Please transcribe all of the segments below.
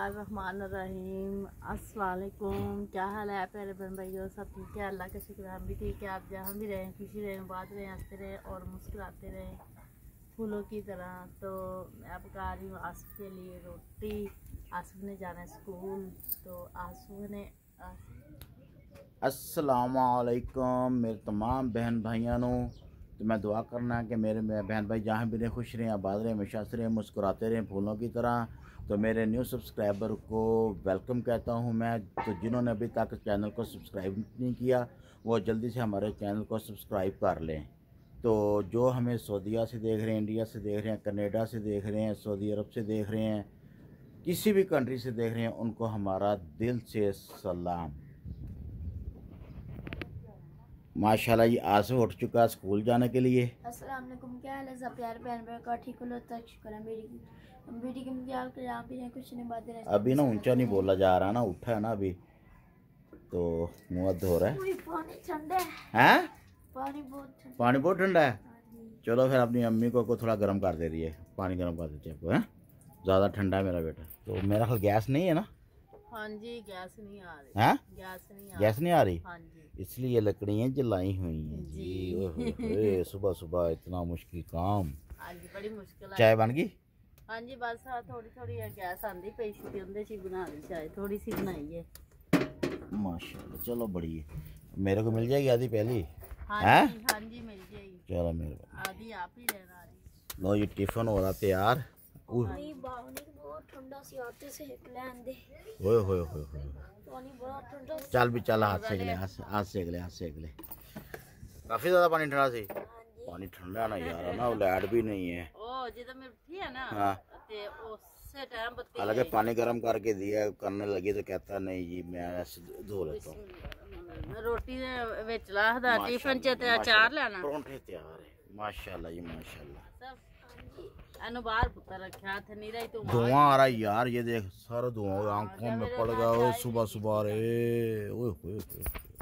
बिस्मिल्लाहिर्रहमानिर्रहीम। अस्सलाम वालेकुम। क्या हाल है प्यारे बहन भाइयों, सब ठीक है? अल्लाह का शुक्र, हम भी ठीक है। आप जहाँ भी रहें खुशी रहें, बात रहें, हंसते रहें और मुस्कुराते रहें फूलों की तरह। तो मैं अब आ रही हूँ आसफ के लिए रोटी। आसफ ने जाना है स्कूल, तो आसफ ने अस्सलाम वालेकुम मेरे तमाम बहन भाइयों नो। तो मैं दुआ करना कि मेरे बहन भाई जहाँ भी रहें खुश रहें, आबाद रहें, हमेशा से रहें, मुस्कुराते रहें फूलों की तरह। तो मेरे न्यू सब्सक्राइबर को वेलकम कहता हूँ मैं। तो जिन्होंने अभी तक चैनल को सब्सक्राइब नहीं किया वो जल्दी से हमारे चैनल को सब्सक्राइब कर लें। तो जो हमें सऊदीया से देख रहे हैं, इंडिया से देख रहे हैं, कनाडा से देख रहे हैं, सऊदी अरब से देख रहे हैं, किसी भी कंट्री से देख रहे हैं, उनको हमारा दिल से सलाम। माशाल्लाह ये आज से उठ चुका है स्कूल जाने के लिए। अस्सलाम वालेकुम। क्या हाल है सब प्यारे बहन भाई का? ठीक हो तक शुक्र है मेरी बेटी के इंतजार कर आप भी कुछ नहीं बातें रहे। अभी ना ऊंचा नहीं बोला जा रहा ना, उठा है ना अभी, तो मुँह धो रहा है। पानी ठंडा हैं? पानी बहुत ठंडा है। चलो फिर अपनी अम्मी को थोड़ा गर्म कर दे रही है, पानी गर्म कर देते आपको। है ज़्यादा ठंडा है मेरा बेटा। तो मेरा ख्याल गैस नहीं है ना? हाँ जी, गैस नहीं आ रही। हैं? गैस नहीं आ रही। रही? हाँ जी, इसलिए लकड़ियाँ जलाई हुई हैं जी। ओए सुबह सुबह इतना मुश्किल काम। हाँ जी, बड़ी मुश्किल है। चाय बन गई? हाँ जी, बस थोड़ी थोड़ी गैस आंदी पई सी, उंदे च बना दी चाय, थोड़ी सी बनाई है। माशाल्लाह, चलो बड़ी है। मेरे को मिल जाएगी आधी पहली? हाँ हैं? जी, हाँ जी, मिल जाएगी। चलो मेरे आधी आप ही लेना रही। लो ये टिफिन हो रहा तैयार। बहुत ठंडा सी आते से प्लान दे। ओए होए होए होए। पानी बड़ा ठंडा। चल भी चल, हाथ सेक ले, हाथ सेक ले। काफी ज्यादा पानी ठंडा सी। पानी ठंडा ना यार ना, लाइट भी नहीं है। ओ जिधर मैं उठी है ना, हाँ। ते उससे टाइम बत्ती हालांकि पानी गर्म करके दिया करने लगी तो कहता नहीं जी मैं ऐसे धो लेता हूँ। रोटी दे विच लाहदा टिफिन च ते अचार लेना। परोंठे तैयार है माशाल्लाह जी माशाल्लाह। एनु बाहर पुत्र रखा थे, नहीं रही तू धुआं आ रहा है यार, ये देख सारा धुआं आंखों में पड़ गया। ओए सुबह सुबह रे, ओए होए।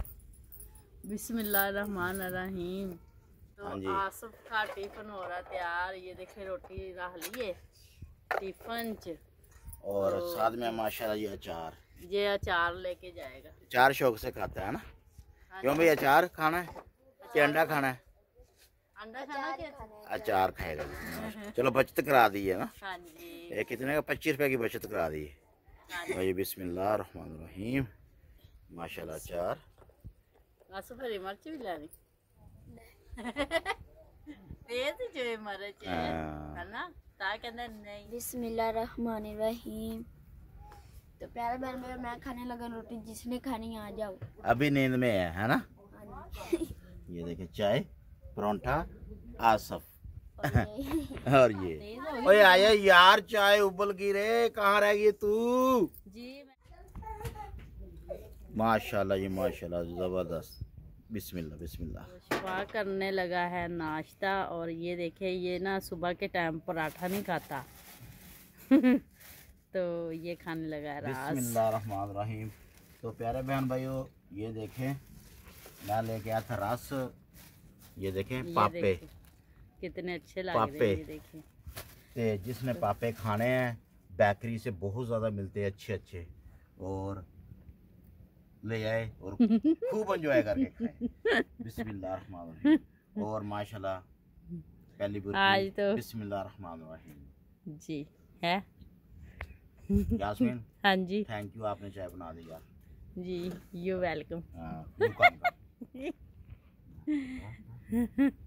बिस्मिल्लाहिर्रहमानिर्रहीम। तो हाँ जी। आसफ का टिफिन हो रहा तैयार। ये देखे रोटी रख लिए टिफिन च, और साथ में माशाल्लाह ये अचार। ये अचार लेके जाएगा। अचार शौक से खाता है ना? क्यों भाई, अचार खाना है कि अंडा खाना है? अंडा खाना के अचार खाएगा। चलो बचत करा दी है ना। हाँ जी, ये कितने का? 25 रुपए की बचत करा दी है। भाई बिस्मिल्लाहिर्रहमानिर्रहीम। माशाल्लाह अचार। आसफ हरी मिर्च भी लानी तेज जो मिर्च है ना, ता कहंदा नहीं। बिस्मिल्लाहिर्रहमानिर्रहीम। तो प्यारे बहन भाई मैं खाने लगा रोटी, जिसने खानी आ जाओ। अभी नींद में है ना? ये देखे चाय, परोंठा, आसफ और ये ओए आया यार, चाय उबल गई रे, कहाँ रह गई तू? जी माशाल्लाह जी माशाल्लाह, जबरदस्त। बिस्मिल्लाह बिस्मिल्लाह। सुबह करने लगा है नाश्ता। और ये देखे, ये ना सुबह के टाइम पराठा नहीं खाता तो ये खाने लगा है रास। बिस्मिल्लाहिर्रहमानिर्रहीम। तो प्यारे बहन भाइयों ये देखें, मैं लेके आया था रस। ये देखें पापे, कितने अच्छे लग रहे हैं। ये देखें, ते जिसने पापे खाने हैं बेकरी से बहुत ज़्यादा मिलते हैं अच्छे अच्छे, और ले आए और खूब एंजॉय करके खाए। बिस्मिल्लाहिर्रहमानिर्रहीम। और माशाल्लाह पहली आज तो बिस्मिल्लाहिर्रहमानिर्रहीम जी है। यास्मीन हाँ जी, थैंक यू, आपने चाय बना दी यार जी, यू वेलकम। हाँ,